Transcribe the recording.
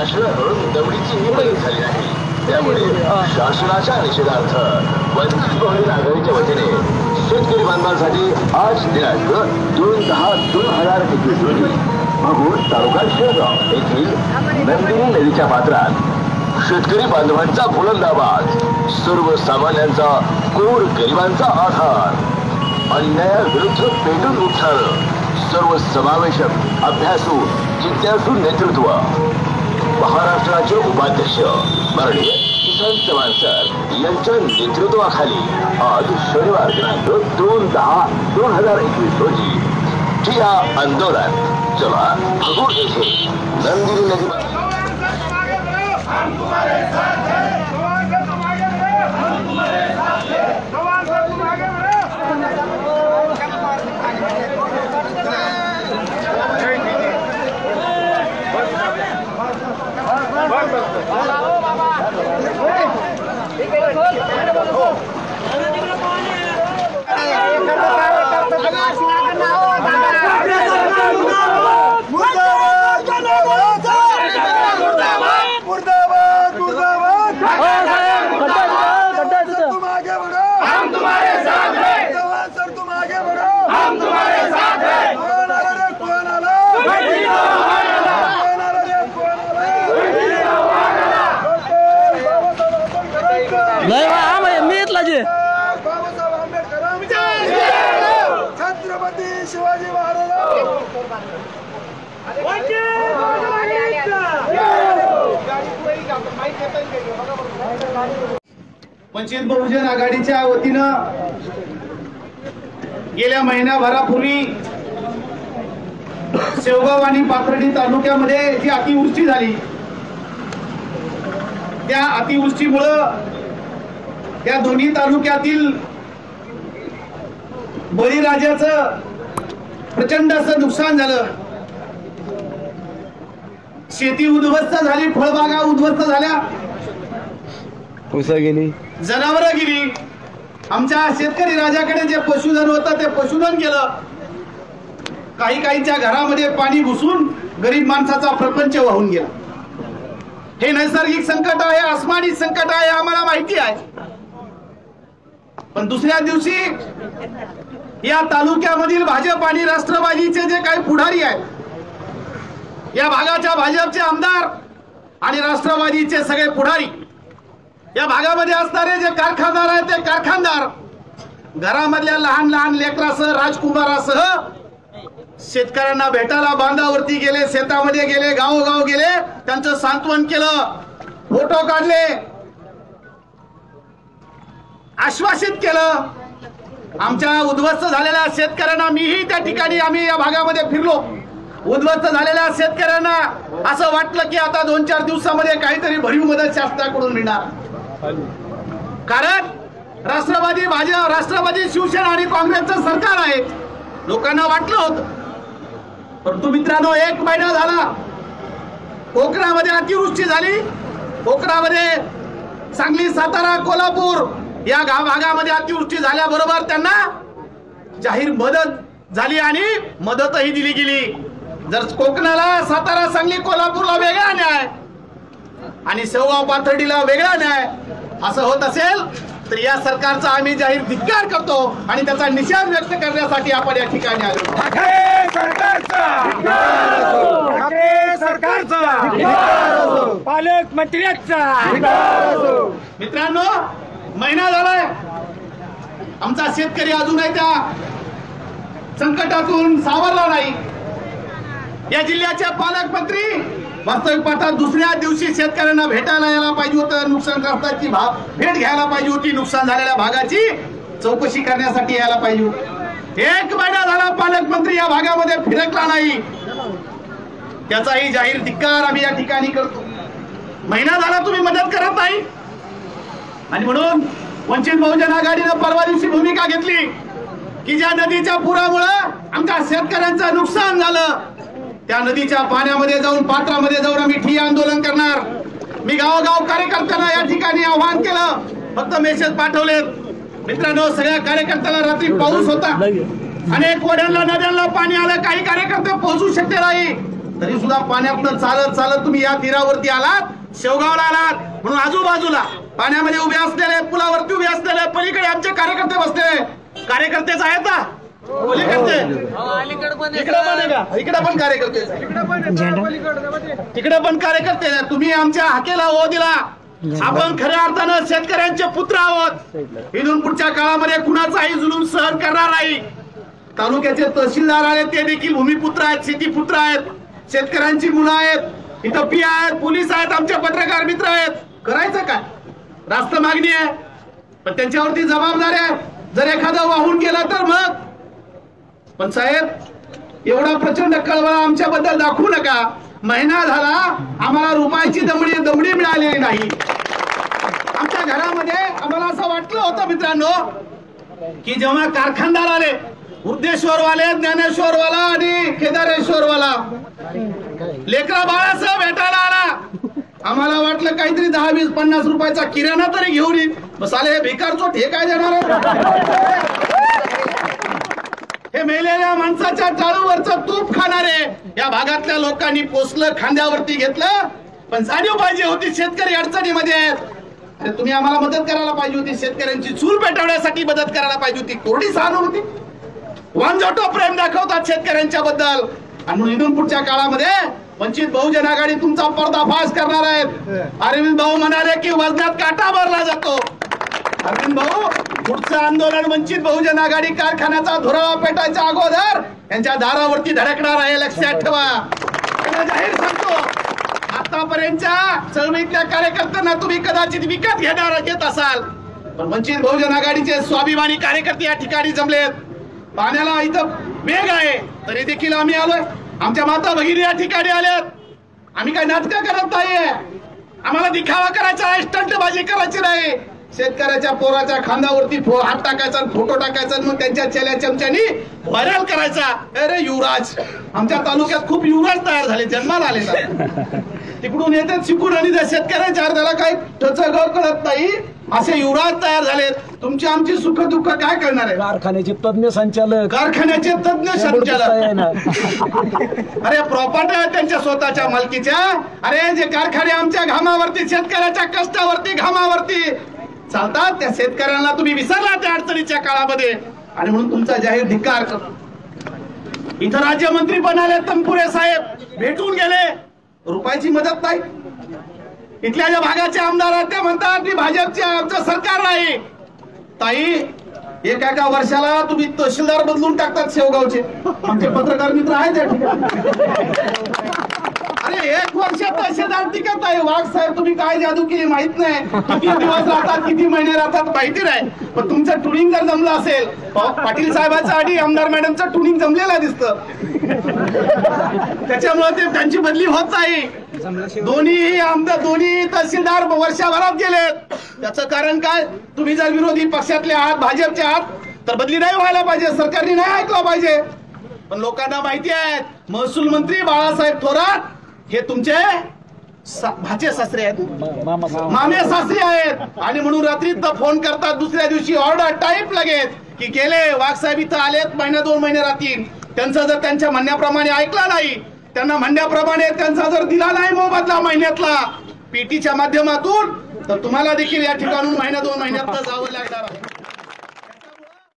शासनाकडून दमडीची निवड झाली नाही, त्यामुळे शासनाच्या निषेधार्थ वंचित बहुजन आघाडीच्या वतीने शेतकरी बांधवांसाठी आज दिनांक 2/10/2021 रोजी भगूर तालुका शेळगाव येथील नंदिनी नदीच्या पात्रात शेतकरी बांधवांचा बुलंद आवाज, सर्वसामान्यांचा, कोर गरिबांचा आधार, अन्यायाविरुद्ध पेटून उठणारं सर्व समावेशक अभ्यासू जिज्ञासू नेतृत्व महाराष्ट्राचे उपाध्यक्ष माननीय किसन चव्हाण सर यांच्या नेतृत्वाखाली आज शनिवार दिनांक 2/10/2021 रोजी ठिया आंदोलन चला भगूर येथे नंदिनी नदी छत्रपती शिवाजी महाराज वंचित बहुजन आघाडीच्या वतीनं गेल्या महिन्याभरापूर्वी शेवगाव आणि पाथर्डी तालुक्यामध्ये जी अतिवृष्टी झाली, त्या अतिवृष्टीमुळं त्या दोन्ही तालुक्यातील बळीराजाचं प्रचंड असं नुकसान झालं. शेती उद्ध्वस्त झाली, फळबागा उद्ध्वस्त झाल्या, गेली, जनावरं गेली. आमच्या शेतकरी राजाकडे जे पशुधन होतं ते पशुधन गेलं. काहींच्या घरामध्ये पाणी घुसून गरीब माणसाचा प्रपंच वाहून गेला. हे नैसर्गिक संकट आहे, आसमानी संकट आहे, आम्हाला माहिती आहे. पण दुसऱ्या दिवशी या तालुक्यामधील भाजप आणि राष्ट्रवादीचे जे काही पुढारी आहेत, या भागाच्या भाजपचे आमदार आणि राष्ट्रवादीचे सगळे पुढारी, या भागामध्ये असणारे जे कारखानदार आहेत ते कारखानदार घरामधल्या लहान लहान लेकरासह, राजकुमारासह शेतकऱ्यांना भेटायला बांधावरती गेले, शेतामध्ये गेले, गावोगाव गेले, त्यांचं सांत्वन केलं, फोटो काढले, आश्वासित केलं. आमच्या उद्ध्वस्त झालेल्या शेतकऱ्यांना, मीही त्या ठिकाणी आम्ही या भागामध्ये फिरलो, उद्ध्वस्त झालेल्या शेतकऱ्यांना असं वाटलं की आता 2-4 दिवसामध्ये काहीतरी भरीव मदत शासनाकडून मिळणार. कारण राष्ट्रवादी भाजप, राष्ट्रवादी शिवसेना आणि काँग्रेसचं सरकार आहे, लोकांना वाटलं होतं. परंतु मित्रांनो, 1 महिना झाला, कोकणामध्ये अतिवृष्टी झाली. कोकणामध्ये सांगली, सातारा, कोल्हापूर या भागामध्ये अतिवृष्टी झाल्याबरोबर त्यांना जाहीर मदत झाली आणि मदतही दिली गेली. जर कोकणाला, सातारा, सांगली, कोल्हापूरला वेगळा न्याय आणि शेवगाव पाथर्डीला वेगळा न्याय असं होत असेल तर या सरकारचा आम्ही जाहीर धिक्कार करतो आणि त्याचा निषेध व्यक्त करण्यासाठी आपण या ठिकाणी आलो. पालकमंत्र्यांचा मित्रांनो, महिना झालाय, आमचा शेतकरी अजूनही त्या संकटातून सावरला नाही. या जिल्ह्याचे पालकमंत्री वास्तविक पाहता दुसऱ्या दिवशी शेतकऱ्यांना भेटायला यायला पाहिजे होतं, नुकसानग्रस्तांची भेट घ्यायला पाहिजे होती, नुकसान झालेल्या भागाची चौकशी करण्यासाठी यायला पाहिजे होती. 1 महिना झाला पालकमंत्री या भागामध्ये फिरकला नाही, त्याचाही जाहीर धिक्कार आम्ही या ठिकाणी करतो. महिना झाला तुम्ही मदत करत नाही आणि म्हणून वंचित बहुजन आघाडीनं परवा दिवशी भूमिका घेतली की ज्या नदीच्या पुरामुळे आमच्या शेतकऱ्यांचं नुकसान झालं, त्या नदीच्या पाण्यामध्ये जाऊन, पात्रामध्ये जाऊन आम्ही ठिय्या आंदोलन करणार. मी गावोगाव कार्यकर्त्यांना या ठिकाणी आवाहन केलं, फक्त मेसेज पाठवलेत. मित्रांनो, सगळ्या कार्यकर्त्यांना रात्री पाऊस होता, अनेक ओढ्यांना, नद्यांना पाणी आलं, काही कार्यकर्ते पोहोचू शकले नाही. तरी सुद्धा पाण्यातनं चालत चालत तुम्ही या तीरावरती आलात, शेवगावला आलात, म्हणून आजूबाजूला पाण्यामध्ये उभे असलेले, पुलावरती उभे असलेले, पलीकडे आमचे कार्यकर्ते बसले. कार्यकर्तेच आहेत ना पलीकडचे? इकडे पण आहे का? इकडे पण कार्यकर्ते, तिकडे पण कार्यकर्ते. तुम्ही आमच्या हाकेला हो दिला. आपण खऱ्या अर्थानं शेतकऱ्यांचे पुत्र आहोत. इथून पुढच्या काळामध्ये कुणाचाही जुलूम सहन करणार नाही. तालुक्याचे तहसीलदार आहेत, ते देखील भूमिपुत्र आहेत, शेतीपुत्र आहेत, शेतकऱ्यांची मुलं आहेत, इथं पी आहेत, पोलीस आहेत, आमचे पत्रकार मित्र आहेत. करायचं काय? रास्त मागणी आहे, पण त्यांच्यावरती जबाबदारी आहे. जर एखादं वाहून गेलं तर मग. पण साहेब, एवढा प्रचंड कळवळा आमच्याबद्दल दाखवू नका. महिना झाला आम्हाला रुपयाची दमडी मिळालेली नाही. आमच्या घरामध्ये आम्हाला असं वाटलं होतं मित्रांनो की जेव्हा कारखानदार आले, वृद्धेश्वरवाले, ज्ञानेश्वरवाला आणि केदारेश्वरवाला लेकरा बाळासह भेटायला आला, आम्हाला वाटलं काहीतरी 10, 20, 50 रुपयाचा किराणा तरी घेऊन येईल. बस आले भिकार चोट, हे काय देणार आहे? हे मेलेल्या माणसाच्या टाळूवरचं तूप खाणारे या भागातल्या लोकांनी पोचलं, खांद्यावरती घेतलं. पण जाणीव पाहिजे होती शेतकरी अडचणीमध्ये आहेत. अरे तुम्ही आम्हाला मदत करायला पाहिजे होती. शेतकऱ्यांची चूल पेटवण्यासाठी मदत करायला पाहिजे होती. कोरडी सहानुभूती, वांजोटो प्रेम दाखवतात शेतकऱ्यांच्या बद्दल. आणि म्हणून इथून पुढच्या काळामध्ये वंचित बहुजन आघाडी तुमचा पर्दाफाश करणार आहेत. अरविंद भाऊ म्हणाले की वजनात काटा भरला जातो. अरविंद भाऊ, पुढचं आंदोलन वंचित बहुजन आघाडी कारखान्याचा धुरावा पेटायच्या अगोदर यांच्या दारावरती धडकणार आहे, लक्षात ठेवा. जाहीर सांगतो, आतापर्यंतच्या चळवळीतल्या कार्यकर्त्यांना तुम्ही कदाचित विकत घेत असाल, पण वंचित बहुजन आघाडीचे स्वाभिमानी कार्यकर्ते या ठिकाणी जमलेत. पाण्याला इथं वेग आहे तरी देखील आम्ही आलोय. आमच्या माता भगिनी या ठिकाणी आल्यात. आम्ही काही नाटकं करत नाहीये. आम्हाला दिखावा करायचा आहे, स्टंटबाजी करायची नाही. शेतकऱ्याच्या पोराच्या खांद्यावरती हात टाकायचा, फोटो टाकायचा, मग त्यांच्या चेल्या चमच्यानी व्हायरल करायचा. अरे युवराज, आमच्या तालुक्यात खूप युवराज तयार झाले, जन्माला आले. तिकडून येतात शिकून आणि त्या शेतकऱ्यांच्या अर्ध्याला काही टचग कळत नाही, असे युवराज तयार झालेत. तुमची आमची सुख दुःख काय करणार आहे? कारखान्याचे तज्ञ संचालक, कारखान्याचे तज्ञ संचालक. अरे प्रॉपर्टी आहे त्यांच्या स्वतःच्या मालकीच्या. अरे जे कारखाने आमच्या घामावरती, शेतकऱ्याच्या कष्टावरती, घामावरती चालतात, त्या शेतकऱ्यांना तुम्ही विसरला त्या अडचणीच्या काळामध्ये. आणि म्हणून तुमचा जाहीर धिक्कार करतो. इथं राज्यमंत्री पण आले, तनपुरे साहेब भेटून गेले, रुपयाची मदत नाही. इथल्या ज्या भागाचे आमदार आहेत ते म्हणतात की भाजपचे आमचं सरकार नाही. ताई, एका वर्षाला तुम्ही तहसीलदार बदलून टाकतात शेवगावचे. आमचे पत्रकार मित्र आहेत त्या ठिकाणी. अरे 1 वर्ष तहसीलदार टिकत आहे. वाघ साहेब, तुम्ही काय जादू केली माहित नाही. किती दिवस राहतात, किती महिने राहतात माहिती नाही. पण तुमचं टुनिंग जर जमलं असेल, पाटील साहेबांचं आणि आमदार मॅडमचं टुनिंग जमलेलं दिसतं. त्याच्यामुळे ते त्यांची बदली होत नाही. दोन्ही आमदार, दोन्ही तहसीलदार वर्षभरात गेलेत. त्याचं कारण काय? तुम्ही जर विरोधी पक्षातले आहात, भाजपचे आहात, तर बदली नाही व्हायला पाहिजे, सरकारने नाही ऐकलं पाहिजे. पण लोकांना माहिती आहे, महसूल मंत्री बाळासाहेब थोरात हे तुमचे भाचे सासरे आहेत, मामे सासरे आहेत. आणि म्हणून रात्री फोन करतात, दुसऱ्या दिवशी ऑर्डर टाईप लगेच की गेले वाघ साहेब इथं आलेत, महिना 2 महिने राहतील. त्यांचं जर त्यांच्या म्हणण्याप्रमाणे ऐकला नाही, त्यांना म्हणण्याप्रमाणे त्यांचा जर दिला नाही मोबदला महिन्यातला पीटीच्या माध्यमातून, तर तुम्हाला देखील या ठिकाणून महिना 2 महिन्यात जावं लागणार.